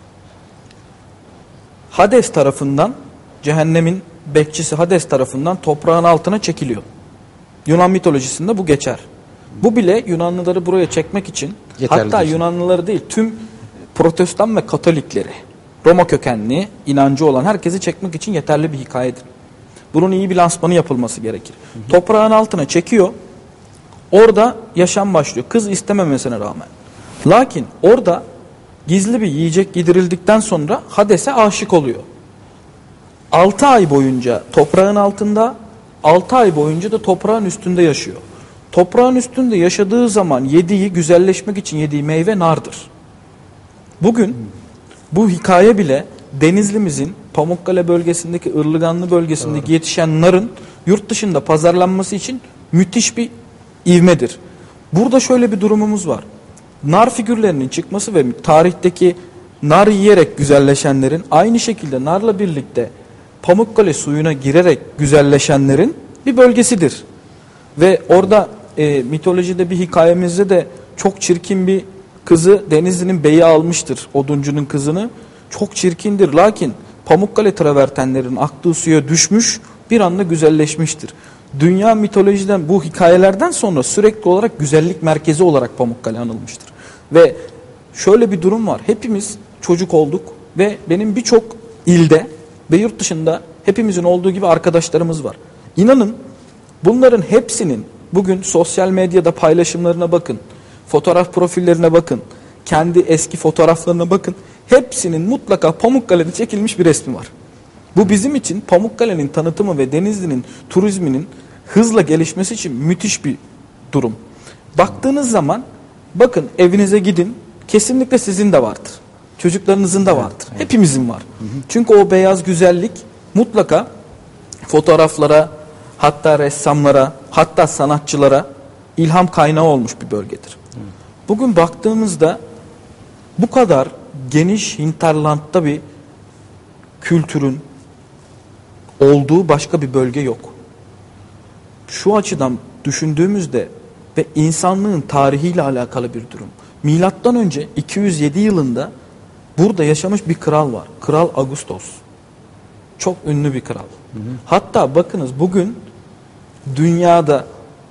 Hades tarafından, cehennemin bekçisi Hades tarafından toprağın altına çekiliyor. Yunan mitolojisinde bu geçer. Bu bile Yunanlıları buraya çekmek için, yeterli hatta diyorsun. Yunanlıları değil tüm Protestan ve Katolikleri, Roma kökenli inancı olan herkesi çekmek için yeterli bir hikayedir. Bunun iyi bir lansmanı yapılması gerekir. Toprağın altına çekiyor. Orada yaşam başlıyor. Kız istememesine rağmen. Lakin orada gizli bir yiyecek yedirildikten sonra Hades'e aşık oluyor. 6 ay boyunca toprağın altında, 6 ay boyunca da toprağın üstünde yaşıyor. Toprağın üstünde yaşadığı zaman yediği, güzelleşmek için yediği meyve nardır. Bugün bu hikaye bile Denizli'mizin Pamukkale bölgesindeki, Irlıganlı bölgesindeki yetişen narın yurt dışında pazarlanması için müthiş bir ivmedir. Burada şöyle bir durumumuz var. Nar figürlerinin çıkması ve tarihteki nar yiyerek güzelleşenlerin, aynı şekilde narla birlikte Pamukkale suyuna girerek güzelleşenlerin bir bölgesidir. Ve orada mitolojide bir hikayemizde de çok çirkin bir kızı Denizli'nin beyi almıştır. Oduncunun kızını. Çok çirkindir. Lakin Pamukkale travertenlerin aktığı suya düşmüş, bir anda güzelleşmiştir. Dünya mitolojiden, bu hikayelerden sonra sürekli olarak güzellik merkezi olarak Pamukkale anılmıştır. Ve şöyle bir durum var. Hepimiz çocuk olduk ve benim birçok ilde ve yurt dışında hepimizin olduğu gibi arkadaşlarımız var. İnanın bunların hepsinin bugün sosyal medyada paylaşımlarına bakın, fotoğraf profillerine bakın, kendi eski fotoğraflarına bakın. Hepsinin mutlaka Pamukkale'de çekilmiş bir resmi var. Bu bizim için Pamukkale'nin tanıtımı ve Denizli'nin turizminin hızla gelişmesi için müthiş bir durum. Baktığınız zaman bakın, evinize gidin, kesinlikle sizin de vardır. Çocuklarınızın da vardır. Evet. Hepimizin var. Çünkü o beyaz güzellik mutlaka fotoğraflara, hatta ressamlara, hatta sanatçılara ilham kaynağı olmuş bir bölgedir. Bugün baktığımızda bu kadar geniş hinterlandda bir kültürün olduğu başka bir bölge yok. Şu açıdan düşündüğümüzde ve insanlığın tarihiyle alakalı bir durum. Milattan önce 207 yılında burada yaşamış bir kral var. Kral Augustos. Çok ünlü bir kral. Hatta bakınız bugün dünyada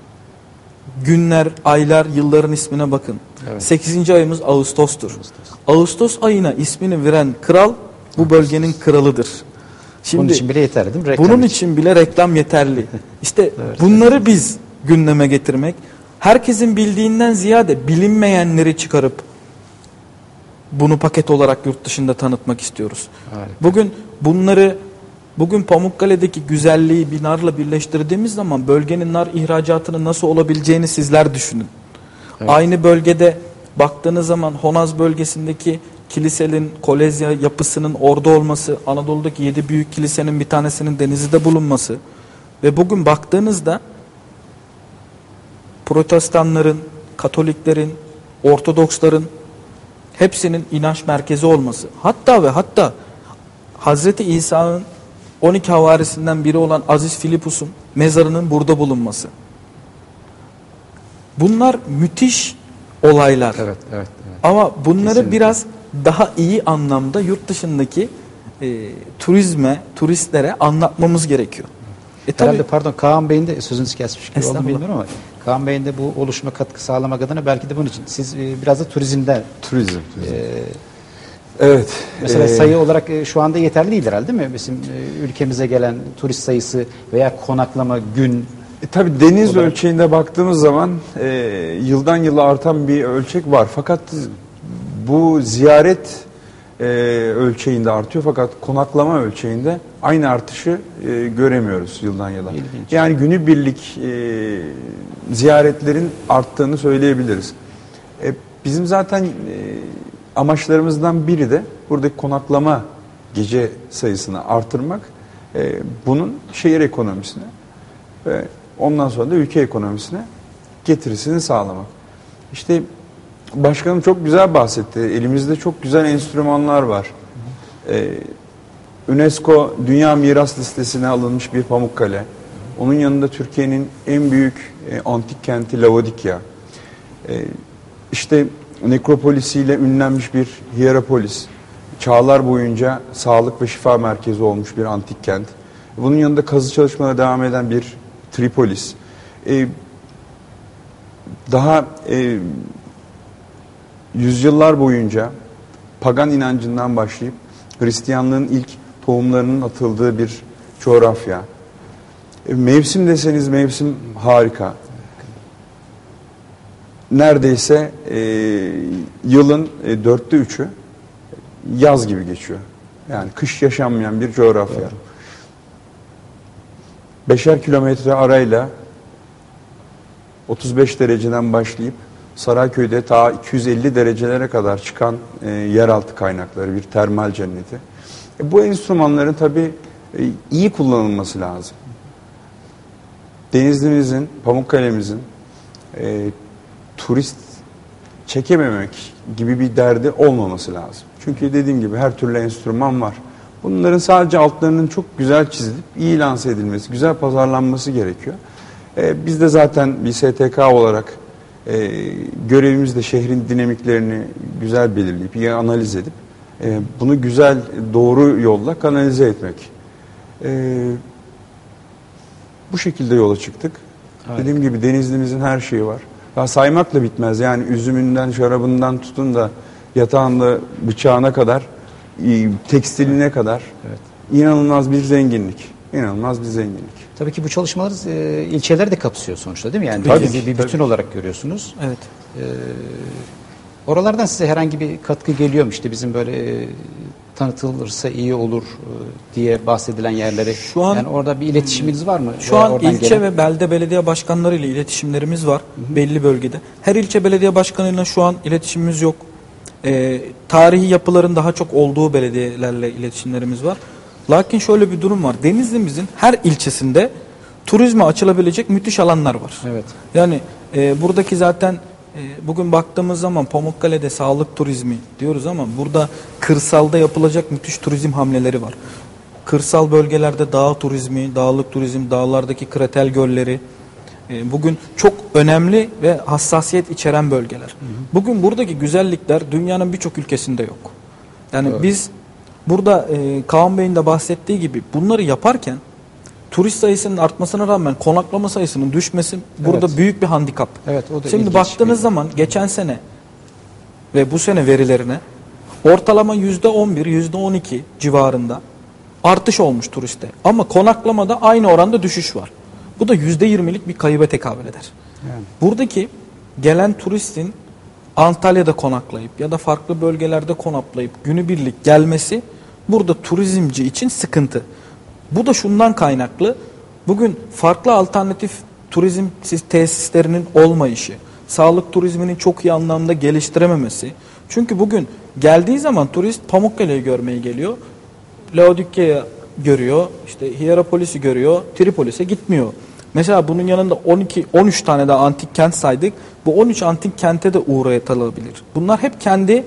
günler, aylar, yılların ismine bakın. Evet. 8. ayımız Ağustos'tur. Ağustos ayına ismini veren kral bu bölgenin kralıdır. Şimdi, bunun için bile yeterli değil mi? Bunun için bile reklam yeterli. İşte evet, bunları biz gündeme getirmek, herkesin bildiğinden ziyade bilinmeyenleri çıkarıp bunu paket olarak yurt dışında tanıtmak istiyoruz. Harika. Bugün Pamukkale'deki güzelliği bir narla birleştirdiğimiz zaman bölgenin nar ihracatının nasıl olabileceğini sizler düşünün. Evet. Aynı bölgede baktığınız zaman Honaz bölgesindeki kilisenin, kolezya yapısının orada olması, Anadolu'daki 7 büyük kilisenin bir tanesinin Denizli'de bulunması ve bugün baktığınızda Protestanların, Katoliklerin, Ortodoksların hepsinin inanç merkezi olması. Hatta Hazreti İsa'nın 12 havarisinden biri olan Aziz Filipus'un mezarının burada bulunması. Bunlar müthiş olaylar. Evet. Ama bunları Kesinlikle. biraz daha iyi anlamda yurt dışındaki turistlere anlatmamız gerekiyor. Herhalde pardon Kaan Bey'in de sözünüzü kesmiş gibi oldum Estağfurullah. bilmiyorum ama Kaan Bey'in de bu oluşuma katkı sağlamak adına belki de bunun için. Siz biraz da turizmden Turizm. Evet. mesela sayı olarak şu anda yeterli değil herhalde değil mi? Bizim ülkemize gelen turist sayısı veya konaklama gün. Tabii deniz olarak. ölçeğinde baktığımız zaman yıldan yıla artan bir ölçek var. Fakat bu ziyaret ölçeğinde artıyor. Fakat konaklama ölçeğinde aynı artışı göremiyoruz yıldan yıla. İlginç. Yani günübirlik ziyaretlerin arttığını söyleyebiliriz. Bizim zaten amaçlarımızdan biri de buradaki konaklama gece sayısını artırmak. Bunun şehir ekonomisine ve ondan sonra da ülke ekonomisine getirisini sağlamak. İşte başkanım çok güzel bahsetti. Elimizde çok güzel enstrümanlar var. UNESCO Dünya Miras Listesi'ne alınmış bir Pamukkale. Onun yanında Türkiye'nin en büyük antik kenti Laodikya. İşte nekropolisiyle ünlenmiş bir Hierapolis. Çağlar boyunca sağlık ve şifa merkezi olmuş bir antik kent. Bunun yanında kazı çalışmalarına devam eden bir Tripolis. Daha yüzyıllar boyunca pagan inancından başlayıp Hristiyanlığın ilk tohumlarının atıldığı bir coğrafya. Mevsim deseniz mevsim harika. Neredeyse yılın 3/4'ü yaz gibi geçiyor. Yani kış yaşanmayan bir coğrafya. 5'er kilometre arayla 35 dereceden başlayıp Sarayköy'de ta 250 derecelere kadar çıkan yeraltı kaynakları, bir termal cenneti. Bu enstrümanların tabii iyi kullanılması lazım. Denizli'mizin, Pamukkale'mizin turist çekememek gibi bir derdi olmaması lazım. Çünkü dediğim gibi her türlü enstrüman var. Bunların sadece altlarının çok güzel çizilip iyi lanse edilmesi, güzel pazarlanması gerekiyor. Biz de zaten bir STK olarak görevimiz de şehrin dinamiklerini güzel belirleyip, iyi analiz edip bunu güzel, doğru yolla kanalize etmek. Bu şekilde yola çıktık. Harika. Dediğim gibi Denizli'mizin her şeyi var. Daha saymakla bitmez. Yani üzümünden, şarabından tutun da yatağında bıçağına kadar, tekstiline kadar inanılmaz bir zenginlik. İnanılmaz bir zenginlik. Tabii ki bu çalışmalar ilçeleri de kapsıyor sonuçta değil mi? Yani Tabii Denizli ki, bir bütün tabii. olarak görüyorsunuz. Evet. Oralardan size herhangi bir katkı geliyor mu? İşte bizim böyle tanıtılırsa iyi olur diye bahsedilen yerleri. Şu an- yani orada bir iletişiminiz var mı? Şu Veya an oradan ilçe gelen- ve belde belediye başkanları ile iletişimlerimiz var belli bölgede. Her ilçe belediye başkanıyla şu an iletişimimiz yok. Tarihi yapıların daha çok olduğu belediyelerle iletişimlerimiz var. Lakin şöyle bir durum var. Denizli'mizin her ilçesinde turizme açılabilecek müthiş alanlar var. Evet. Yani buradaki zaten bugün baktığımız zaman Pamukkale'de sağlık turizmi diyoruz ama burada kırsalda yapılacak müthiş turizm hamleleri var. Kırsal bölgelerde dağ turizmi, dağlık turizm, dağlardaki kretel gölleri bugün çok önemli ve hassasiyet içeren bölgeler. Bugün buradaki güzellikler dünyanın birçok ülkesinde yok. Yani Evet. biz burada Kaan Bey'in de bahsettiği gibi bunları yaparken turist sayısının artmasına rağmen konaklama sayısının düşmesi burada Evet. büyük bir handikap. Evet, o da Şimdi ilginç baktığınız bir- zaman geçen sene ve bu sene verilerine ortalama %11, %12 civarında artış olmuş turiste. Ama konaklamada aynı oranda düşüş var. Bu da %20'lik bir kayıba tekabül eder. Yani. Buradaki gelen turistin Antalya'da konaklayıp ya da farklı bölgelerde konaklayıp günübirlik gelmesi burada turizmci için sıkıntı. Bu da şundan kaynaklı. Bugün farklı alternatif turizm tesislerinin olmayışı, sağlık turizminin çok iyi anlamda geliştirememesi. Çünkü bugün geldiği zaman turist Pamukkale'yi görmeye geliyor. Laodikya'ya görüyor, işte Hierapolis'i görüyor, Tripolis'e gitmiyor. Mesela bunun yanında 13 tane daha antik kent saydık. Bu 13 antik kente de uğrayatılabilir. Bunlar hep kendi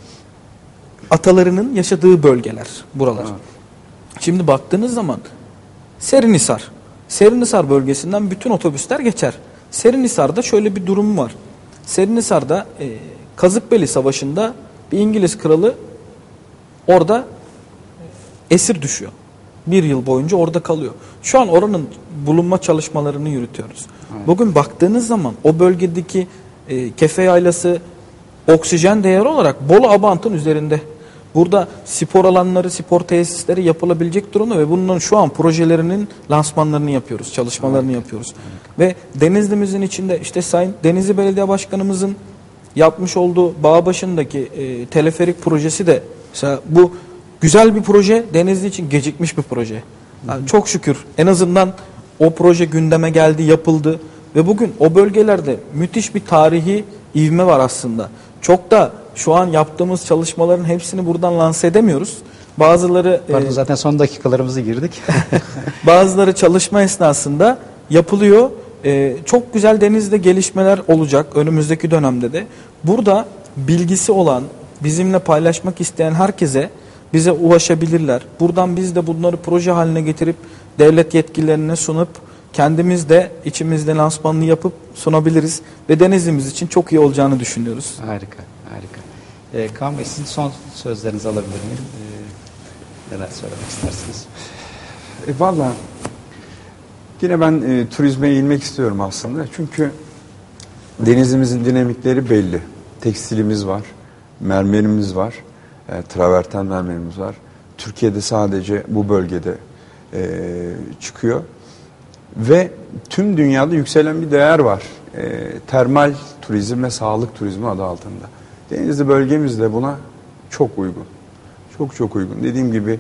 atalarının yaşadığı bölgeler, buralar. Evet. Şimdi baktığınız zaman Serinhisar. Serinhisar bölgesinden bütün otobüsler geçer. Serinhisar'da şöyle bir durum var. Serinhisar'da Kazıkbeli Savaşı'nda bir İngiliz kralı orada esir düşüyor. Bir yıl boyunca orada kalıyor. Şu an oranın bulunma çalışmalarını yürütüyoruz. Evet. Bugün baktığınız zaman o bölgedeki Kefe Yaylası oksijen değeri olarak Bolu Abant'ın üzerinde. Burada spor alanları, spor tesisleri yapılabilecek durumda ve bunların şu an projelerinin lansmanlarını yapıyoruz, çalışmalarını yapıyoruz. Ve Denizli'mizin içinde işte Sayın Denizli Belediye Başkanımızın yapmış olduğu Bağbaşı'ndaki teleferik projesi de mesela bu güzel bir proje, Denizli için gecikmiş bir proje. Yani çok şükür en azından o proje gündeme geldi, yapıldı ve bugün o bölgelerde müthiş bir tarihi ivme var aslında. Çok da şu an yaptığımız çalışmaların hepsini buradan lanse edemiyoruz. Bazıları Pardon, zaten son dakikalarımızı girdik. bazıları çalışma esnasında yapılıyor. Çok güzel Denizli'de gelişmeler olacak önümüzdeki dönemde de. Burada bilgisi olan, bizimle paylaşmak isteyen herkese bize ulaşabilirler. Buradan biz de bunları proje haline getirip devlet yetkililerine sunup kendimiz de içimizde lansmanını yapıp sunabiliriz. Ve Denizli'miz için çok iyi olacağını düşünüyoruz. Harika, harika. Kaan Bey, sizin son sözlerinizi alabilir miyim? Neler söylemek istersiniz? Valla yine ben turizme eğilmek istiyorum aslında. Çünkü denizimizin dinamikleri belli. Tekstilimiz var, mermerimiz var, traverten mermerimiz var. Türkiye'de sadece bu bölgede çıkıyor. Ve tüm dünyada yükselen bir değer var. Termal turizm ve sağlık turizmi adı altında. Denizli bölgemiz de buna çok uygun. Çok çok uygun. Dediğim gibi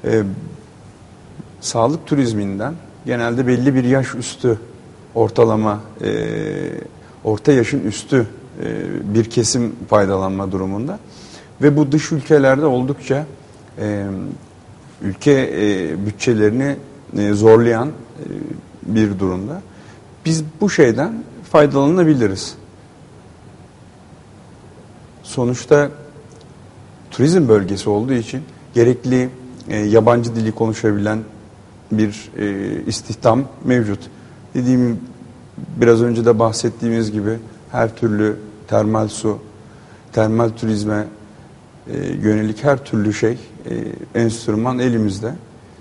sağlık turizminden genelde belli bir yaş üstü ortalama orta yaşın üstü bir kesim faydalanma durumunda. Ve bu dış ülkelerde oldukça ülke bütçelerini zorlayan bir durumda. Biz bu şeyden faydalanabiliriz. Sonuçta turizm bölgesi olduğu için gerekli yabancı dili konuşabilen bir istihdam mevcut. Dediğim biraz önce de bahsettiğimiz gibi her türlü termal su, termal turizme yönelik her türlü enstrüman elimizde.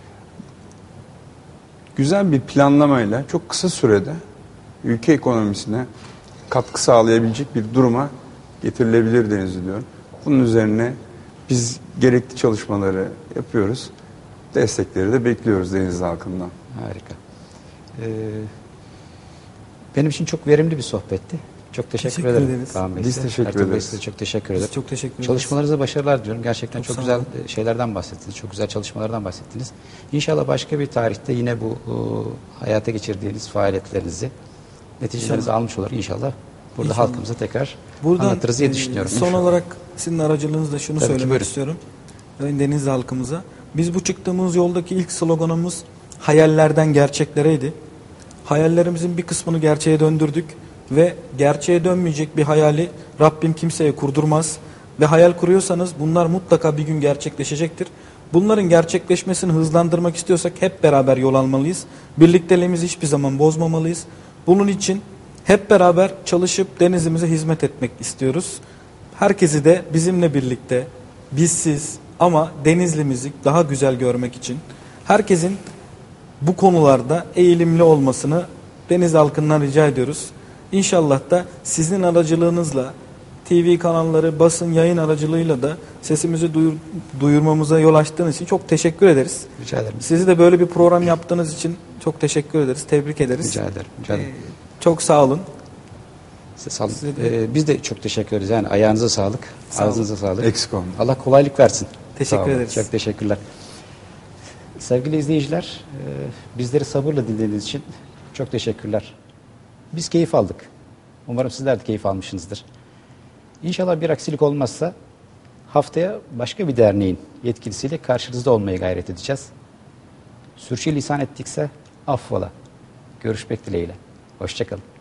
Güzel bir planlamayla çok kısa sürede ülke ekonomisine katkı sağlayabilecek bir duruma getirilebilir Denizli diyorum. Bunun üzerine biz gerekli çalışmaları yapıyoruz. Destekleri de bekliyoruz Denizli halkından. Harika. Benim için çok verimli bir sohbetti. Çok teşekkür ederim Kaan Bey. Biz teşekkür Ertuğrul Bey, ederiz. size çok teşekkür ederim. Çok teşekkür ederiz. Çalışmalarınıza başarılar diliyorum. Gerçekten çok sağ güzel olun. şeylerden bahsettiniz. Çok güzel çalışmalardan bahsettiniz. İnşallah başka bir tarihte yine bu hayata geçirdiğiniz faaliyetlerinizi, neticelerinizi almış olur inşallah. Burada İnşallah. halkımıza tekrar Buradan anlatırız diye düşünüyorum. son olarak sizin aracılığınızla şunu Tabii ki, söylemek buyurun. istiyorum. Denizli halkımıza. Biz bu çıktığımız yoldaki ilk sloganımız hayallerden gerçeklereydi. Hayallerimizin bir kısmını gerçeğe döndürdük ve gerçeğe dönmeyecek bir hayali Rabbim kimseye kurdurmaz ve hayal kuruyorsanız bunlar mutlaka bir gün gerçekleşecektir. Bunların gerçekleşmesini hızlandırmak istiyorsak hep beraber yol almalıyız. Birlikteliğimizi hiçbir zaman bozmamalıyız. Bunun için hep beraber çalışıp Denizli'mize hizmet etmek istiyoruz. Herkesi de bizimle birlikte bizsiz ama Denizli'mizi daha güzel görmek için herkesin bu konularda eğilimli olmasını Denizli halkından rica ediyoruz. İnşallah da sizin aracılığınızla TV kanalları, basın, yayın aracılığıyla da sesimizi duyurmamıza yol açtığınız için çok teşekkür ederiz. Rica ederim. Sizi de böyle bir program yaptığınız için çok teşekkür ederiz. Tebrik ederiz. Rica ederim. Rica ederim. Çok sağ olun. Size sağlık. Size de- Biz de çok teşekkür ederiz. Yani ayağınıza sağlık, Sağ olun. ağzınıza sağlık. Eksik olmayın. Allah kolaylık versin. Teşekkür Sağ olun. ederiz. Çok teşekkürler. Sevgili izleyiciler, bizleri sabırla dinlediğiniz için çok teşekkürler. Biz keyif aldık. Umarım sizler de keyif almışsınızdır. İnşallah bir aksilik olmazsa haftaya başka bir derneğin yetkilisiyle karşınızda olmaya gayret edeceğiz. Sürçülisan ettikse affola. Görüşmek dileğiyle. Hoşça kalın.